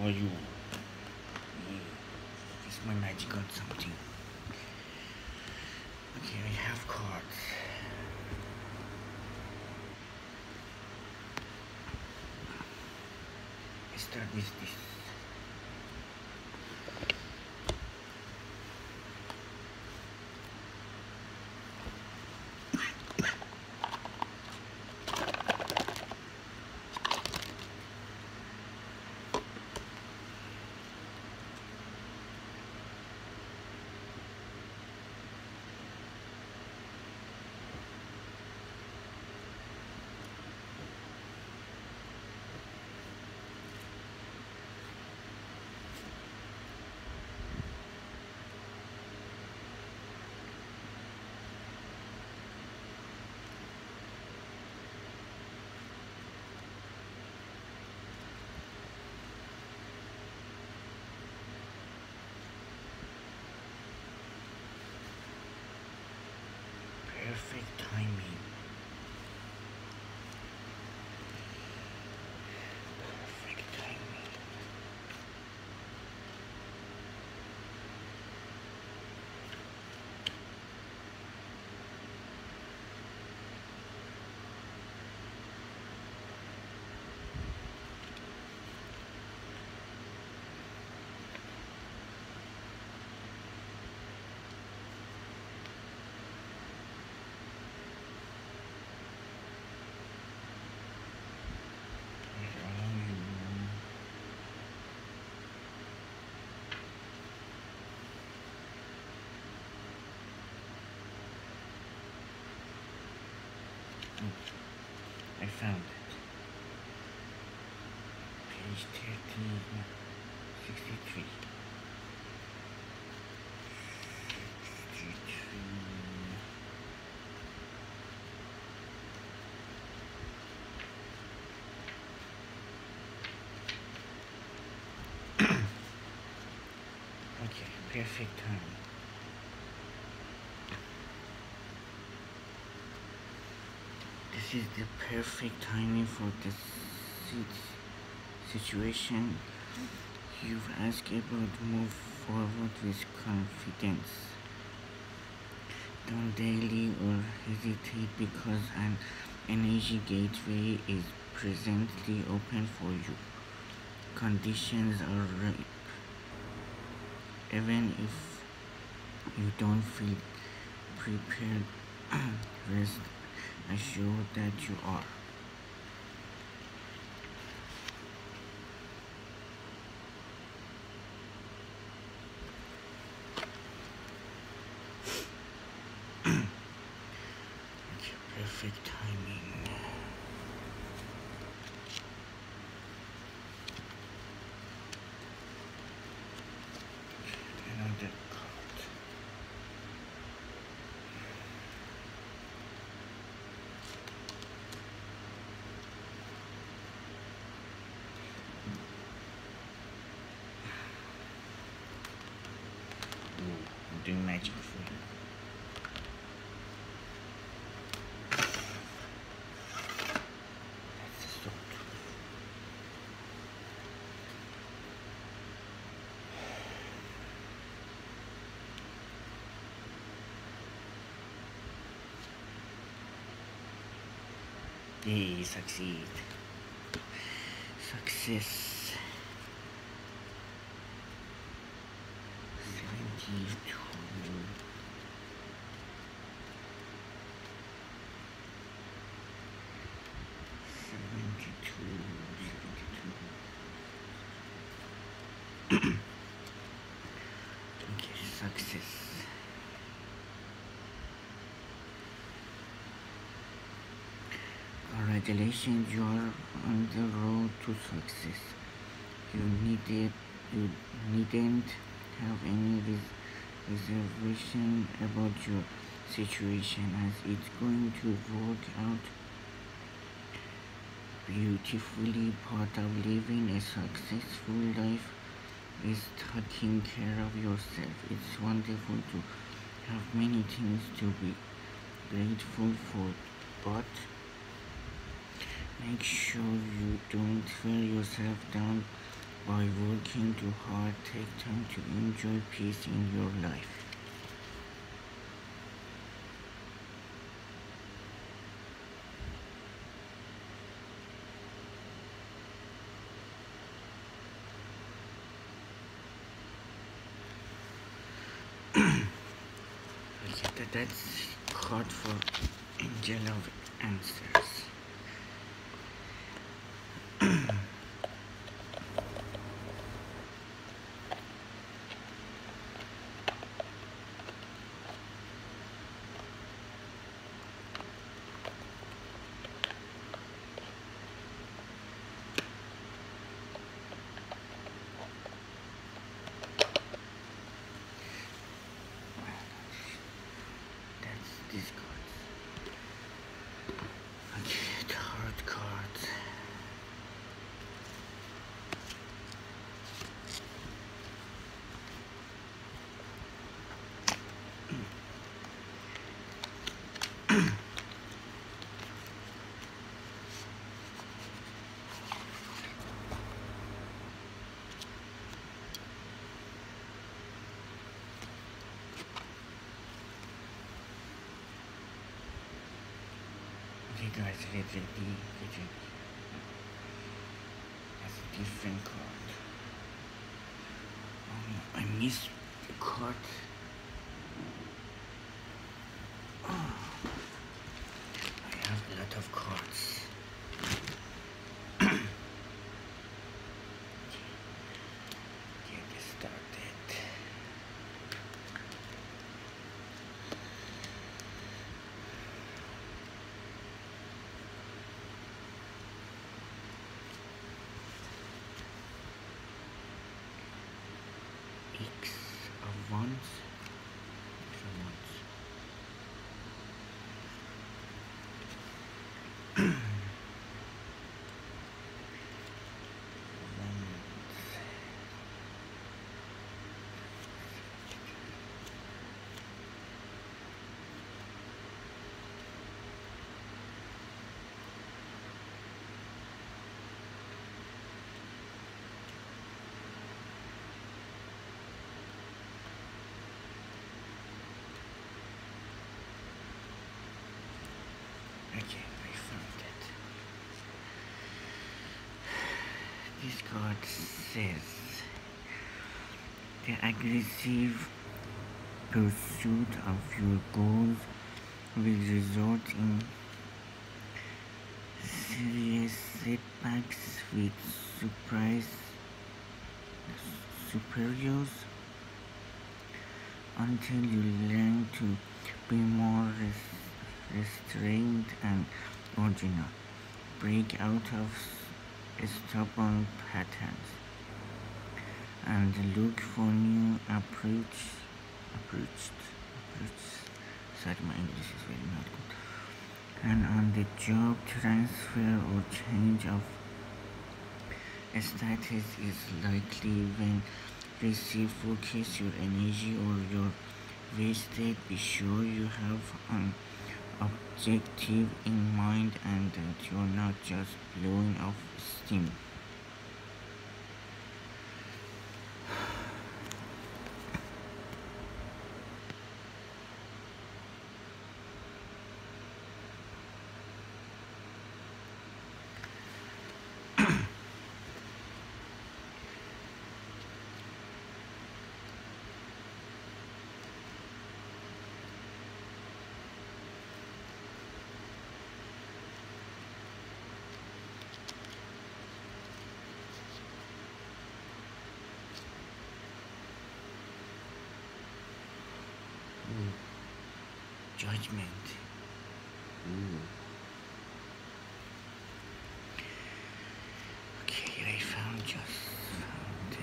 for you. It's my magical something. Okay, I have cards. I start with this. Perfect timing. Perfect timing. I found it. Page 1363. Okay, perfect time. This is the perfect timing for the situation. You've asked able to move forward with confidence. Don't delay or hesitate because an energy gateway is presently open for you. Conditions are right. Even if you don't feel prepared, rest assured that you are. Okay, perfect timing. Another card. I'm doing magic for you. That's the sword. Yay, succeed. Success. 72. 72. Okay, success. Congratulations, you are on the road to success. You needn't have any reservation about your situation, as it's going to work out beautifully. Part of living a successful life is taking care of yourself. It's wonderful to have many things to be grateful for, but make sure you don't wear yourself down By working too hard, take time to enjoy peace in your life. Okay, that's card for Angel of Answers. That's these cards. Okay, tarot cards. Okay guys, get ready. That's a different card. Oh no, I missed the card. Oh, I have a lot of cards. Get started. X of Wands. Okay, I found it. This card says the aggressive pursuit of your goals will result in serious setbacks with surprise superiors until you learn to be more restrained and original. Break out of stubborn patterns and look for new approach. Sorry, my English is very not good. And on the job transfer or change of status is likely when receive focus your energy or your wasted. Be sure you have an objective in mind and that you're not just blowing off steam. Judgment. Okay, I found the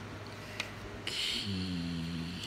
key.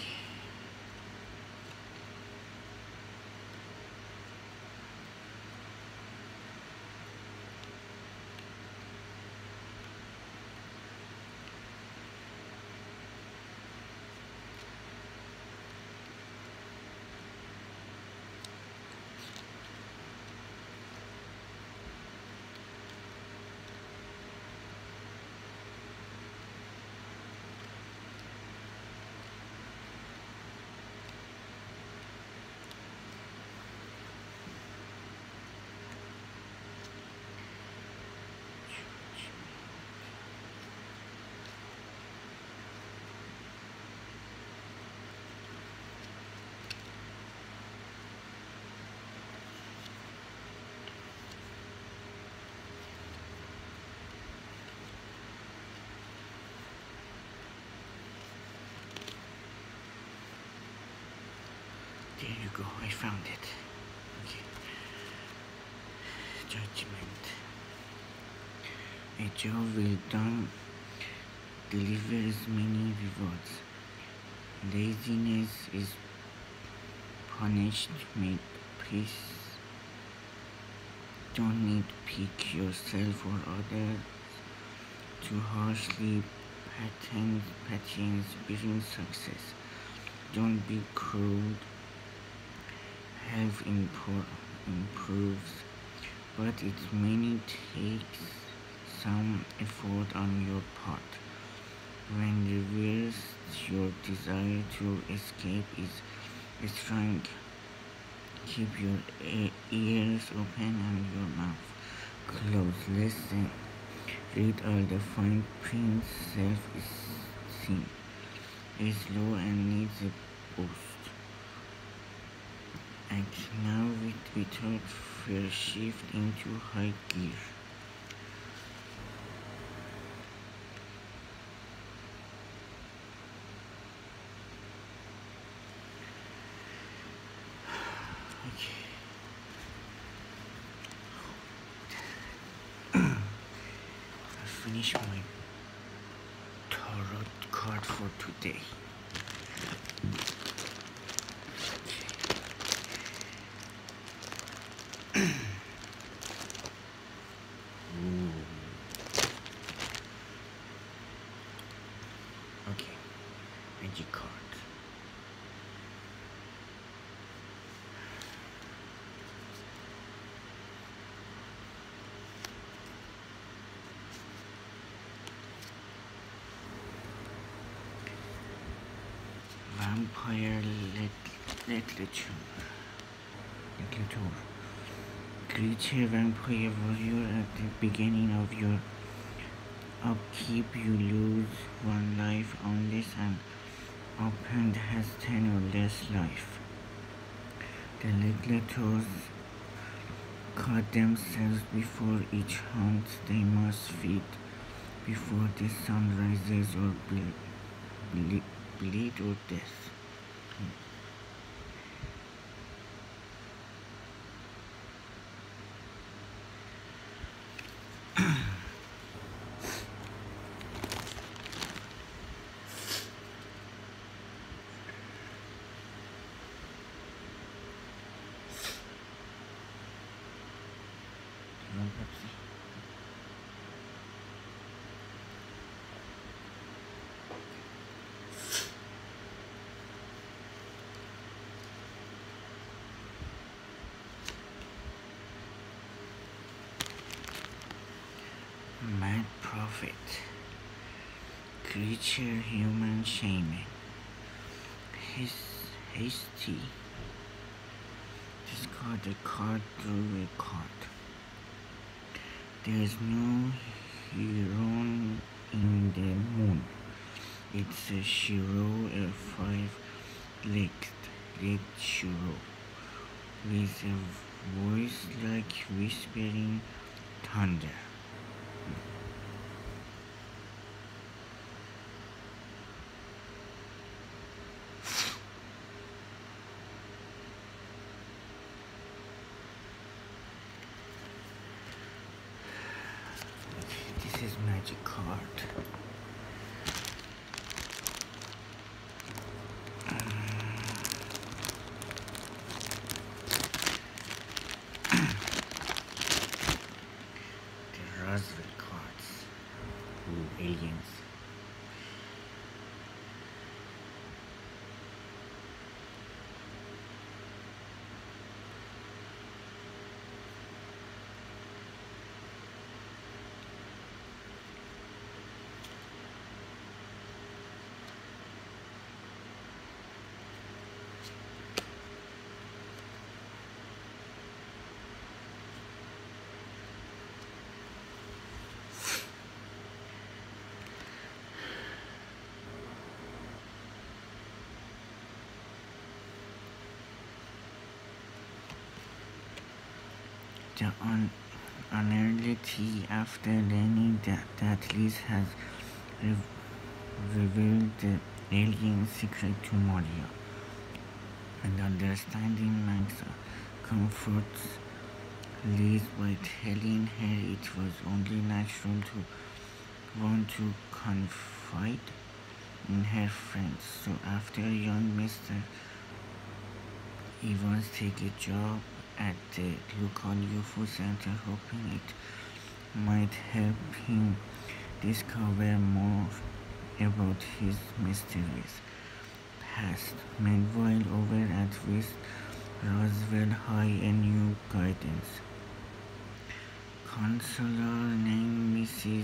There you go, I found it. Okay. Judgment. A job well done delivers many rewards. Laziness is punished. Please don't nitpick yourself or others too harshly. Patience brings success. Don't be cruel. Health improves, but it may takes some effort on your part. When reversed, your desire to escape is strong. Keep your ears open and your mouth closed. Listen. Read all the fine print. Self-esteem is low and needs a boost. And now without fear, shift into high gear. Okay. I finished my tarot card for today. Okay, magic card. Vampire literature. Creature vampire warrior. At the beginning of your upkeep, you lose 1 life unless an opponent has 10 or less life. The legislators cut themselves before each hunt. They must feed before the sun rises or bleed or death. Mad prophet. Creature human shaman. Hasty. Discard a card, draw a card. There is no hero in the moon. It's a Shiro, a 5-legged Shiro, with a voice like whispering thunder. This is magic card. The Roswell cards. Ooh, aliens. The unreality after learning that Liz has revealed the alien secret to Maria. and understanding Mag's comforts Liz by telling her it was only natural to want to confide in her friends. So after young Mr. Evans take a job at the local UFO center, hoping it might help him discover more about his mysterious past. Meanwhile, over at West Roswell High, a new guidance counselor named Mrs.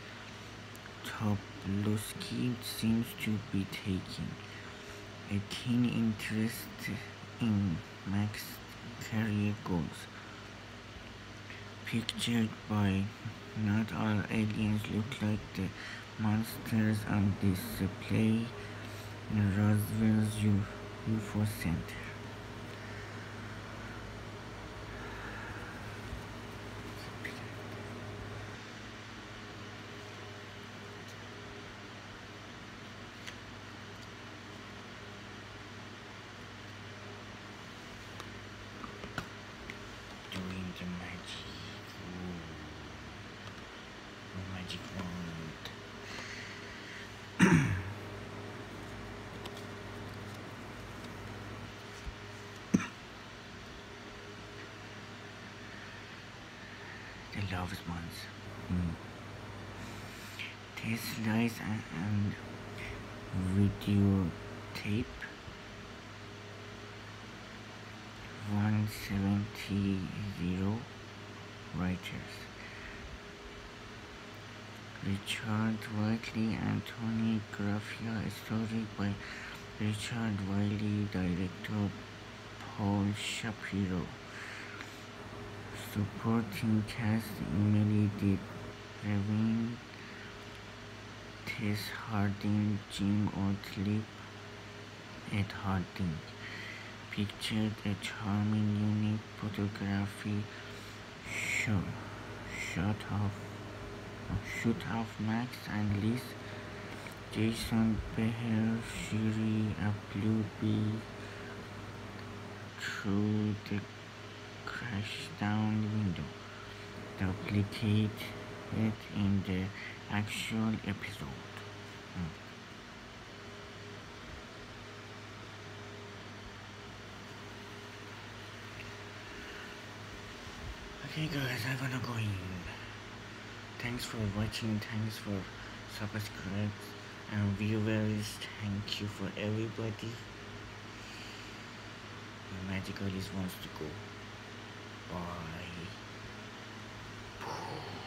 Toplowski seems to be taking a keen interest in Max's career goals. Pictured by not all aliens look like the monsters on display in Roswell's UFO Center. Doing the magic. Ooh, the magic wand. The love ones. Test lies and videotape 170 writers. Richard Whiteley and Tony Graffia, story by Richard Wiley, director Paul Shapiro. Supporting cast: Emily DeRevine, Tess Harding, Jim Otley, Ed Harding. Pictured a charming, unique photography shot of Max and Liz. Jason Behr, Shiri, a blue bee through the crashed down window, duplicated in the actual episode. Okay guys, I'm gonna go in. Thanks for watching, thanks for subscribing and viewers, thank you for everybody. The Magical wants to go. Bye.